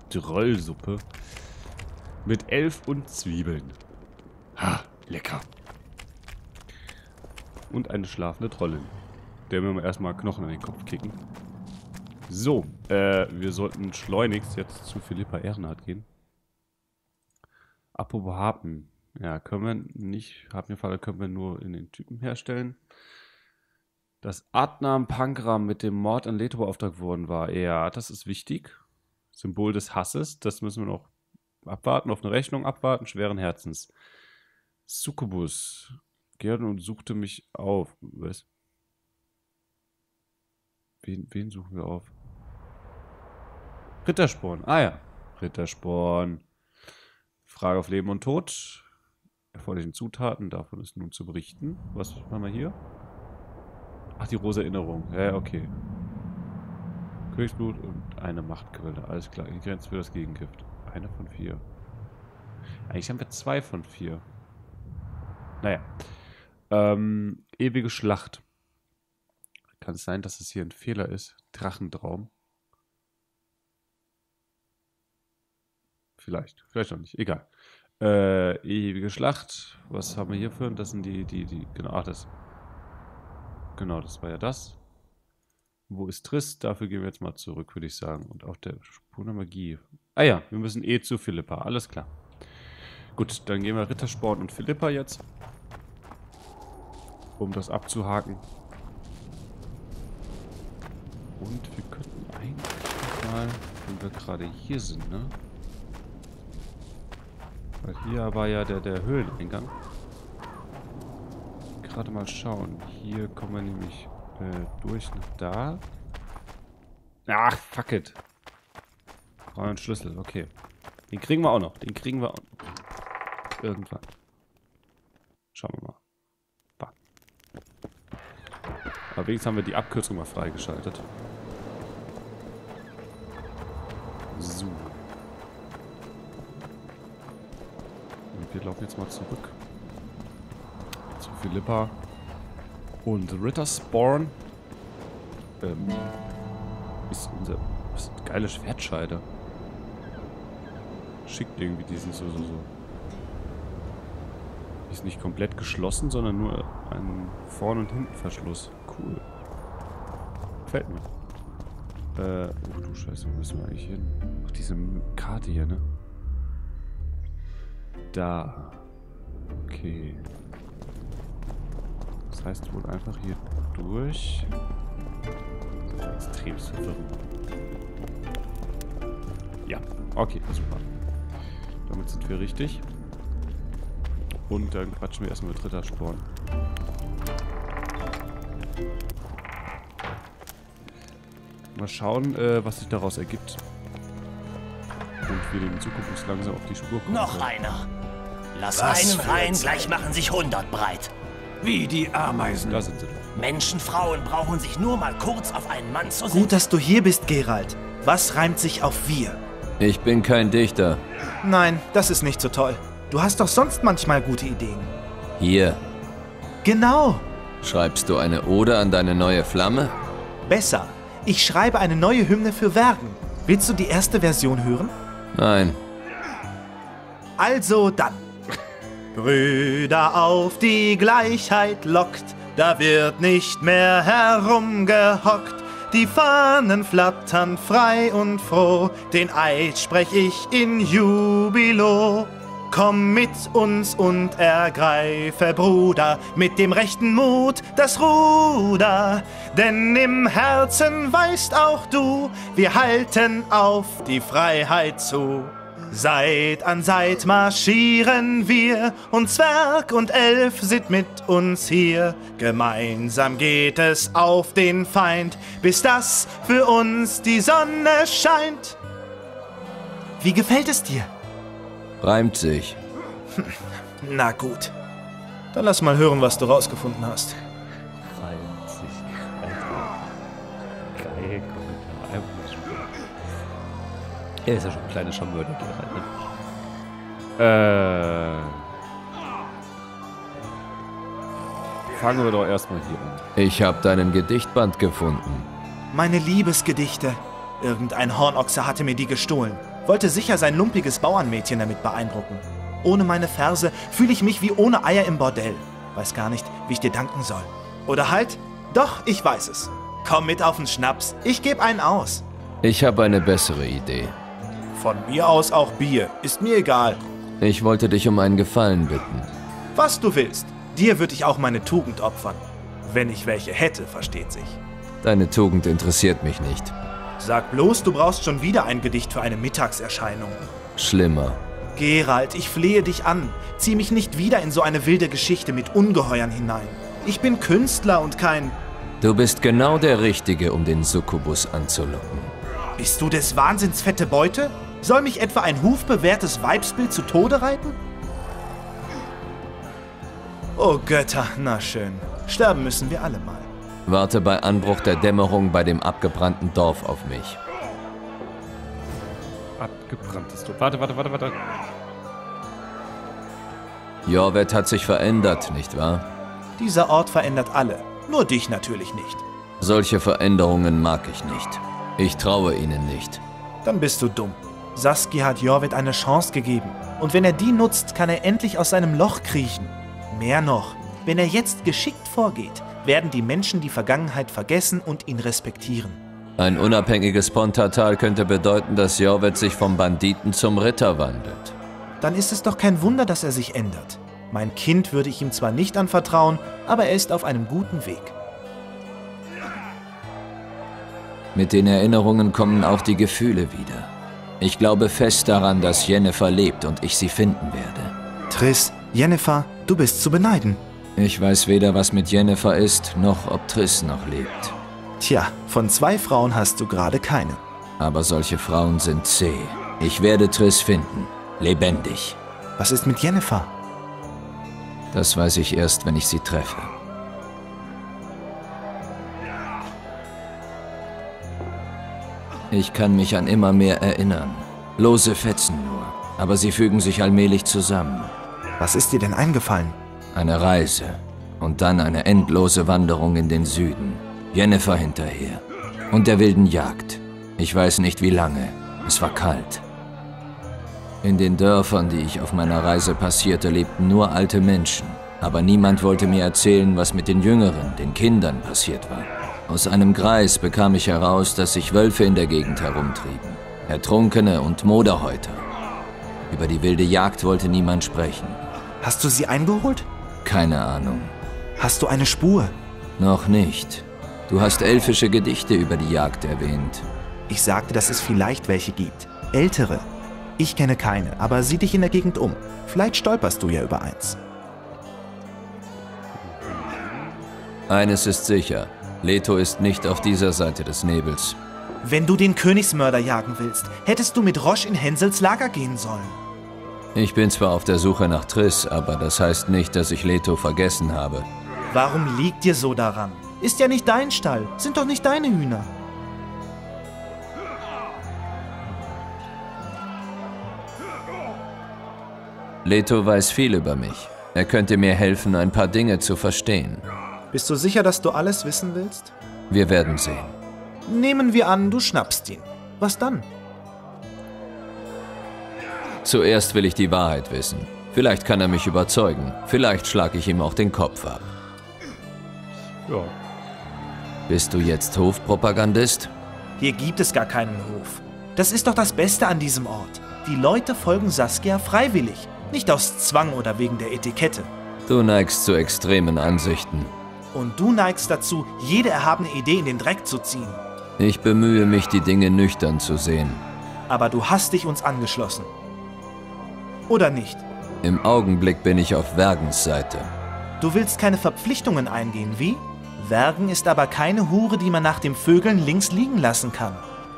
Dröllsuppe. Mit Elf und Zwiebeln. Ha, lecker. Und eine schlafende Trollin. Der will wir erstmal Knochen in den Kopf kicken. So, wir sollten schleunigst jetzt zu Philippa Ehrenhardt gehen. Apropos Harpen. Ja, können wir nicht. Harpenfalle können wir nur in den Typen herstellen. Dass Adnam Pankram mit dem Mord an Leto beauftragt worden war. Ja, das ist wichtig. Symbol des Hasses. Das müssen wir noch abwarten. Auf eine Rechnung abwarten. Schweren Herzens. Succubus. Gerd und suchte mich auf. Was? Wen suchen wir auf? Rittersporn. Ah ja. Rittersporn. Frage auf Leben und Tod. Erforderlichen Zutaten. Davon ist nun zu berichten. Was haben wir hier? Ach, die rosa Erinnerung. Ja, okay. Königsblut und eine Machtquelle. Alles klar. Grenze für das Gegengift. Eine von 4. Eigentlich haben wir 2 von 4. Naja. Ewige Schlacht. Kann es sein, dass es hier ein Fehler ist? Drachentraum. Vielleicht. Vielleicht noch nicht. Egal. Ewige Schlacht. Was haben wir hier für? Das sind die. Genau, ach, das. Genau, das war ja das. Wo ist Triss? Dafür gehen wir jetzt mal zurück, würde ich sagen. Und auf der Spur der Magie. Ah ja, wir müssen zu Philippa. Alles klar. Gut, dann gehen wir Rittersporn und Philippa jetzt. Um das abzuhaken. Und wir könnten eigentlich mal, wenn wir gerade hier sind, ne? Weil hier war ja der Höhleneingang. Gerade mal schauen. Hier kommen wir nämlich durch nach da. Ach, fuck it. Brauchen wir einen Schlüssel, okay. Den kriegen wir auch noch. Den kriegen wir auch noch. Irgendwann. Schauen wir mal. Bah. Aber wenigstens haben wir die Abkürzung mal freigeschaltet. So. Und wir laufen jetzt mal zurück. Zu Philippa. Und Rittersporn. Ist eine geile Schwertscheide. Schickt irgendwie diesen so. Ist nicht komplett geschlossen, sondern nur ein Vorn- und Hintenverschluss. Cool. Gefällt mir. Oh du Scheiße, wo müssen wir eigentlich hin? Ach, diese Karte hier, ne? Da. Okay. Das heißt wohl einfach hier durch. Das ist extrem verwirrend. Ja, okay, super. Damit sind wir richtig. Und dann quatschen wir erstmal mit Rittersporn. Mal schauen, was sich daraus ergibt. Und wir in Zukunft langsam auf die Spur kommen. Noch einer. Lass einen rein, gleich machen sich 100 breit. Wie die Ameisen. Da sind sie doch. Menschen, Frauen brauchen sich nur mal kurz auf einen Mann zu setzen. Gut, dass du hier bist, Geralt. Was reimt sich auf wir? Ich bin kein Dichter. Nein, das ist nicht so toll. Du hast doch sonst manchmal gute Ideen. Hier. Genau. Schreibst du eine Ode an deine neue Flamme? Besser. Ich schreibe eine neue Hymne für Vergen. Willst du die erste Version hören? Nein. Also dann. Brüder, auf die Gleichheit lockt, da wird nicht mehr herumgehockt. Die Fahnen flattern frei und froh, den Eid sprech ich in Jubilo. Komm mit uns und ergreife, Bruder, mit dem rechten Mut das Ruder. Denn im Herzen weißt auch du, wir halten auf die Freiheit zu. Seit an Seit marschieren wir, und Zwerg und Elf sind mit uns hier. Gemeinsam geht es auf den Feind, bis dass für uns die Sonne scheint. Wie gefällt es dir? Reimt sich. Na gut. Dann lass mal hören, was du rausgefunden hast. Reimt sich. Alter. Geil, Kommentar. Einfach super. Er ist ja schon ein kleiner Scharmörder, ne? Fangen wir doch erstmal hier an. Ich habe deinen Gedichtband gefunden. Meine Liebesgedichte. Irgendein Hornochse hatte mir die gestohlen. Wollte sicher sein lumpiges Bauernmädchen damit beeindrucken. Ohne meine Verse fühle ich mich wie ohne Eier im Bordell. Weiß gar nicht, wie ich dir danken soll. Oder halt, doch, ich weiß es. Komm mit auf den Schnaps, ich gebe einen aus. Ich habe eine bessere Idee. Von mir aus auch Bier, ist mir egal. Ich wollte dich um einen Gefallen bitten. Was du willst, dir würde ich auch meine Tugend opfern. Wenn ich welche hätte, versteht sich. Deine Tugend interessiert mich nicht. Sag bloß, du brauchst schon wieder ein Gedicht für eine Mittagserscheinung. Schlimmer. Geralt, ich flehe dich an. Zieh mich nicht wieder in so eine wilde Geschichte mit Ungeheuern hinein. Ich bin Künstler und kein... Du bist genau der Richtige, um den Succubus anzulocken. Bist du des Wahnsinns fette Beute? Soll mich etwa ein hufbewehrtes Weibsbild zu Tode reiten? Oh Götter, na schön. Sterben müssen wir alle mal. Warte bei Anbruch der Dämmerung bei dem abgebrannten Dorf auf mich. Abgebranntes Dorf. Warte. Jorvet hat sich verändert, nicht wahr? Dieser Ort verändert alle. Nur dich natürlich nicht. Solche Veränderungen mag ich nicht. Ich traue ihnen nicht. Dann bist du dumm. Saskia hat Jorvet eine Chance gegeben. Und wenn er die nutzt, kann er endlich aus seinem Loch kriechen. Mehr noch, wenn er jetzt geschickt vorgeht, werden die Menschen die Vergangenheit vergessen und ihn respektieren. Ein unabhängiges Pontatal könnte bedeuten, dass Jorvet sich vom Banditen zum Ritter wandelt. Dann ist es doch kein Wunder, dass er sich ändert. Mein Kind würde ich ihm zwar nicht anvertrauen, aber er ist auf einem guten Weg. Mit den Erinnerungen kommen auch die Gefühle wieder. Ich glaube fest daran, dass Yennefer lebt und ich sie finden werde. Triss, Yennefer, du bist zu beneiden. Ich weiß weder, was mit Yennefer ist, noch ob Triss noch lebt. Tja, von 2 Frauen hast du gerade keine. Aber solche Frauen sind zäh. Ich werde Triss finden. Lebendig. Was ist mit Yennefer? Das weiß ich erst, wenn ich sie treffe. Ich kann mich an immer mehr erinnern. Lose Fetzen nur. Aber sie fügen sich allmählich zusammen. Was ist dir denn eingefallen? Eine Reise. Und dann eine endlose Wanderung in den Süden. Yennefer hinterher. Und der wilden Jagd. Ich weiß nicht wie lange. Es war kalt. In den Dörfern, die ich auf meiner Reise passierte, lebten nur alte Menschen. Aber niemand wollte mir erzählen, was mit den Jüngeren, den Kindern, passiert war. Aus einem Greis bekam ich heraus, dass sich Wölfe in der Gegend herumtrieben. Ertrunkene und Moderhäuter. Über die wilde Jagd wollte niemand sprechen. Hast du sie eingeholt? Keine Ahnung. Hast du eine Spur? Noch nicht. Du hast elfische Gedichte über die Jagd erwähnt. Ich sagte, dass es vielleicht welche gibt. Ältere. Ich kenne keine, aber sieh dich in der Gegend um. Vielleicht stolperst du ja über eins. Eines ist sicher. Leto ist nicht auf dieser Seite des Nebels. Wenn du den Königsmörder jagen willst, hättest du mit Roche in Hänsels Lager gehen sollen. Ich bin zwar auf der Suche nach Triss, aber das heißt nicht, dass ich Leto vergessen habe. Warum liegt dir so daran? Ist ja nicht dein Stall, sind doch nicht deine Hühner. Leto weiß viel über mich. Er könnte mir helfen, ein paar Dinge zu verstehen. Bist du sicher, dass du alles wissen willst? Wir werden sehen. Nehmen wir an, du schnappst ihn. Was dann? Zuerst will ich die Wahrheit wissen. Vielleicht kann er mich überzeugen. Vielleicht schlage ich ihm auch den Kopf ab. Ja. Bist du jetzt Hofpropagandist? Hier gibt es gar keinen Hof. Das ist doch das Beste an diesem Ort. Die Leute folgen Saskia freiwillig, nicht aus Zwang oder wegen der Etikette. Du neigst zu extremen Ansichten. Und du neigst dazu, jede erhabene Idee in den Dreck zu ziehen. Ich bemühe mich, die Dinge nüchtern zu sehen. Aber du hast dich uns angeschlossen. Oder nicht? Im Augenblick bin ich auf Vergens Seite. Du willst keine Verpflichtungen eingehen, wie? Vergen ist aber keine Hure, die man nach dem Vögeln links liegen lassen kann.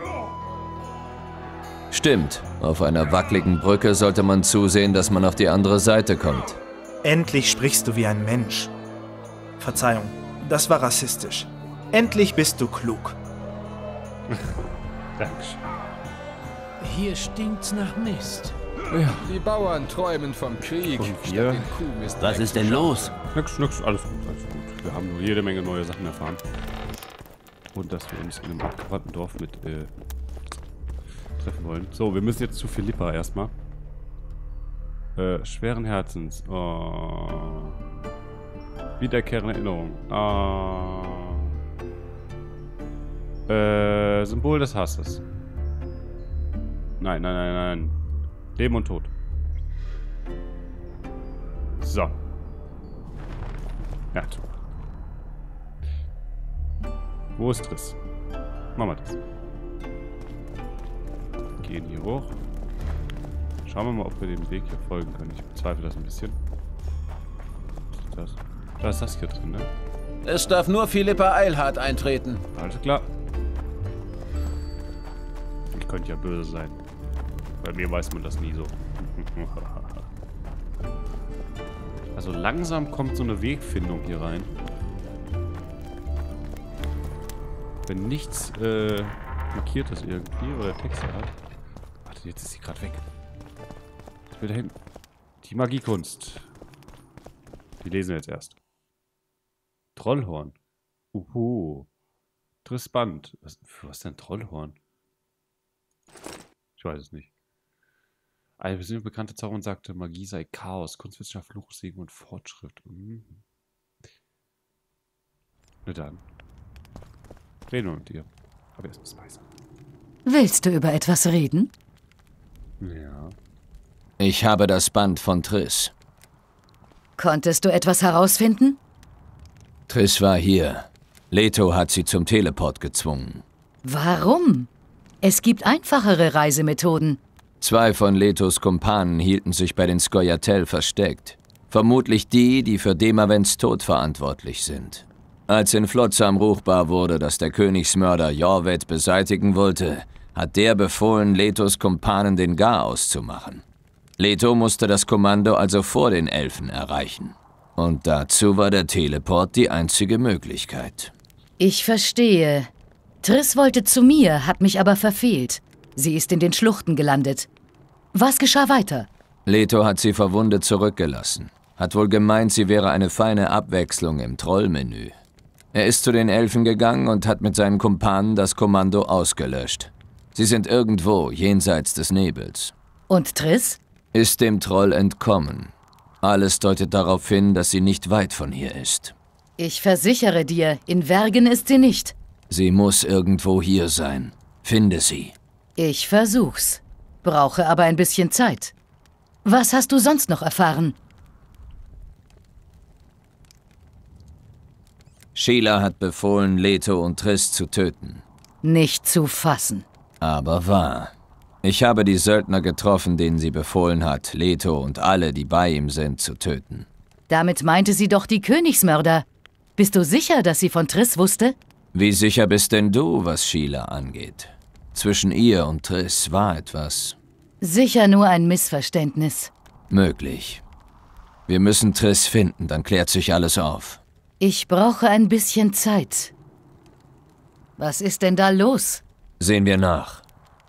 Stimmt, auf einer wackeligen Brücke sollte man zusehen, dass man auf die andere Seite kommt. Endlich sprichst du wie ein Mensch. Verzeihung, das war rassistisch. Endlich bist du klug. Dankeschön. Hier stinkt's nach Mist. Die Bauern träumen vom Krieg. Und wir? statt den Kuhmist Was ist denn los? Nix, alles gut, alles gut. Wir haben nur jede Menge neue Sachen erfahren. Und dass wir uns in einem abgebrannten Dorf mit treffen wollen. So, wir müssen jetzt zu Philippa erstmal. Schweren Herzens. Oh. Wiederkehrende Erinnerung. Symbol des Hasses. Nein, nein, nein, nein. Leben und Tod. So. Ja, toll. Wo ist Triss? Machen wir das. Gehen hier hoch. Schauen wir mal, ob wir dem Weg hier folgen können. Ich bezweifle das ein bisschen. Was ist das? Da ist das hier drin, ne? Es darf nur Philippa Eilhart eintreten. Alles klar. Ich könnte ja böse sein. Bei mir weiß man das nie so. Also langsam kommt so eine Wegfindung hier rein. Wenn nichts markiert ist irgendwie oder Texte hat. Warte, jetzt ist sie gerade weg. Ich will dahin. Die Magiekunst. Die lesen wir jetzt erst. Trollhorn. Interessant. Was ist denn Trollhorn? Ich weiß es nicht. Eine besonders bekannte Zauberin sagte, Magie sei Chaos, Kunstwissenschaft, Fluch, Segen und Fortschritt. Na dann. Reden wir mit dir. Aber erst was Weißer. Willst du über etwas reden? Ja. Ich habe das Band von Triss. Konntest du etwas herausfinden? Triss war hier. Leto hat sie zum Teleport gezwungen. Warum? Es gibt einfachere Reisemethoden. 2 von Letos Kumpanen hielten sich bei den Scoia'tael versteckt. Vermutlich die für Demavents Tod verantwortlich sind. Als in Flotsam ruchbar wurde, dass der Königsmörder Jorvet beseitigen wollte, hat der befohlen, Letos Kumpanen den Garaus zu machen. Leto musste das Kommando also vor den Elfen erreichen. Und dazu war der Teleport die einzige Möglichkeit. Ich verstehe. Triss wollte zu mir, hat mich aber verfehlt. Sie ist in den Schluchten gelandet. Was geschah weiter? Leto hat sie verwundet zurückgelassen. Hat wohl gemeint, sie wäre eine feine Abwechslung im Trollmenü. Er ist zu den Elfen gegangen und hat mit seinen Kumpanen das Kommando ausgelöscht. Sie sind irgendwo jenseits des Nebels. Und Triss? Ist dem Troll entkommen. Alles deutet darauf hin, dass sie nicht weit von hier ist. Ich versichere dir, in Wergen ist sie nicht. Sie muss irgendwo hier sein. Finde sie. Ich versuch's. Brauche aber ein bisschen Zeit. Was hast du sonst noch erfahren? Sheila hat befohlen, Leto und Triss zu töten. Nicht zu fassen. Aber wahr. Ich habe die Söldner getroffen, denen sie befohlen hat, Leto und alle, die bei ihm sind, zu töten. Damit meinte sie doch die Königsmörder. Bist du sicher, dass sie von Triss wusste? Wie sicher bist denn du, was Sheila angeht? Zwischen ihr und Triss war etwas. Sicher nur ein Missverständnis. Möglich. Wir müssen Triss finden, dann klärt sich alles auf. Ich brauche ein bisschen Zeit. Was ist denn da los? Sehen wir nach.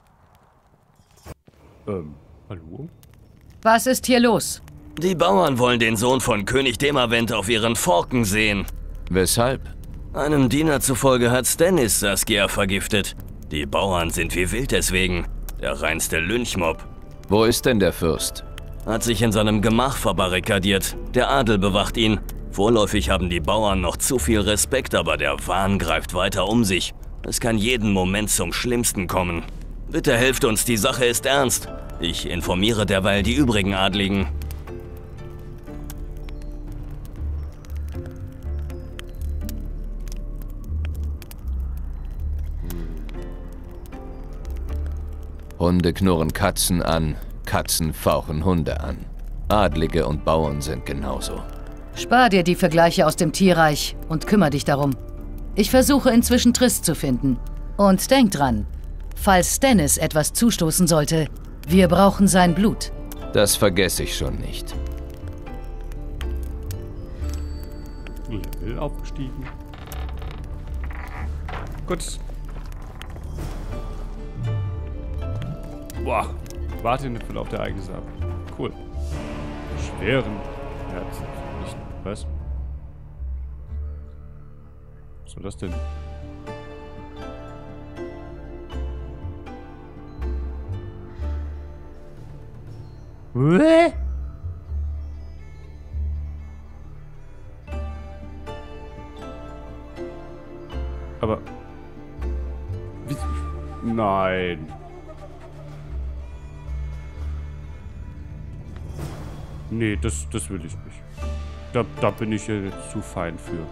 Hallo? Was ist hier los? Die Bauern wollen den Sohn von König Demavent auf ihren Forken sehen. Weshalb? Einem Diener zufolge hat Stannis Saskia vergiftet. Die Bauern sind wie wild deswegen. Der reinste Lynchmob. Wo ist denn der Fürst? Hat sich in seinem Gemach verbarrikadiert. Der Adel bewacht ihn. Vorläufig haben die Bauern noch zu viel Respekt, aber der Wahn greift weiter um sich. Es kann jeden Moment zum Schlimmsten kommen. Bitte helft uns, die Sache ist ernst. Ich informiere derweil die übrigen Adligen. Hunde knurren Katzen an, Katzen fauchen Hunde an. Adlige und Bauern sind genauso. Spar dir die Vergleiche aus dem Tierreich und kümmere dich darum. Ich versuche inzwischen Triss zu finden. Und denk dran, falls Stannis etwas zustoßen sollte, wir brauchen sein Blut. Das vergesse ich schon nicht. Level aufgestiegen. Gut. Boah. Warte den Verlauf der Ereignisse ab. Cool. Schweren Herzen. Nicht. Was? Was soll das denn? Aber... Wie, nein. Nee, das will ich nicht. Da bin ich ja jetzt zu fein für.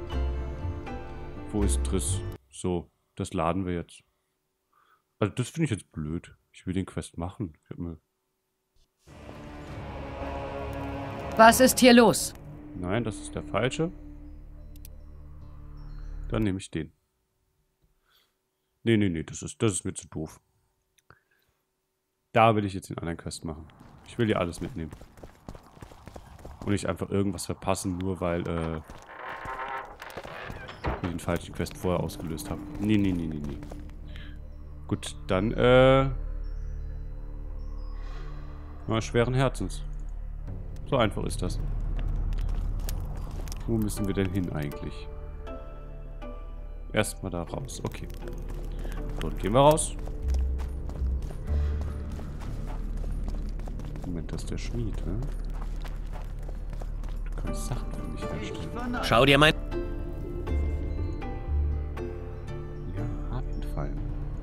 Wo ist Triss? So, das laden wir jetzt. Also das finde ich jetzt blöd. Ich will den Quest machen. Was ist hier los? Nein, das ist der falsche. Dann nehme ich den. Nee, das ist mir zu doof. Da will ich jetzt den anderen Quest machen. Ich will hier alles mitnehmen. Und nicht einfach irgendwas verpassen, nur weil ich den falschen Quest vorher ausgelöst habe. Nee. Gut, dann schweren Herzens. So einfach ist das. Wo müssen wir denn hin eigentlich? Erstmal da raus. Okay. So, dann gehen wir raus. Moment, das ist der Schmied, ne? Du kannst Sachen für mich herstellen. Schau dir mein... Ja, Hafenfallen.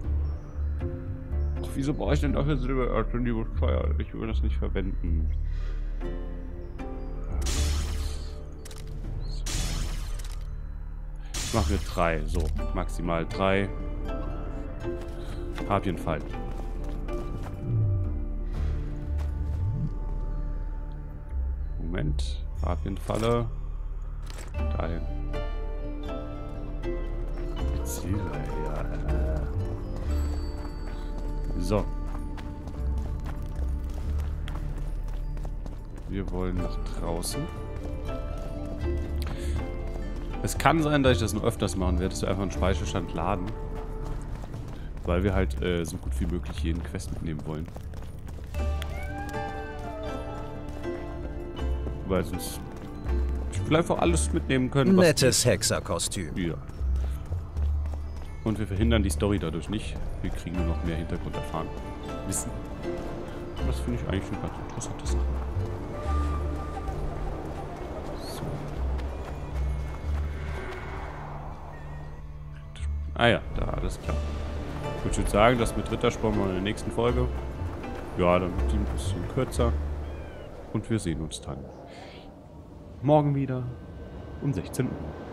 Ach, wieso brauche ich denn dafür Silber? Ich bin die bescheuert. Ich will das nicht verwenden. Ich mache mir 3. So, maximal 3. Papienfallen. Moment. Papienfalle. Dahin. Ja. So. Wir wollen nach draußen. Es kann sein, dass ich das nur öfters machen werde, dass wir einfach einen Speicherstand laden. Weil wir halt so gut wie möglich jeden Quest mitnehmen wollen. Weil sonst... Ich will einfach alles mitnehmen können, was... Nettes Hexerkostüm. Ja. Und wir verhindern die Story dadurch nicht. Wir kriegen nur noch mehr Hintergrund erfahren. Wissen. Und das finde ich eigentlich eine ganz interessante Sache. So. Ah ja, da alles klar. Ich würde sagen, das mit Rittersporn mal in der nächsten Folge. Ja, dann wird die ein bisschen kürzer. Und wir sehen uns dann morgen wieder um 16 Uhr.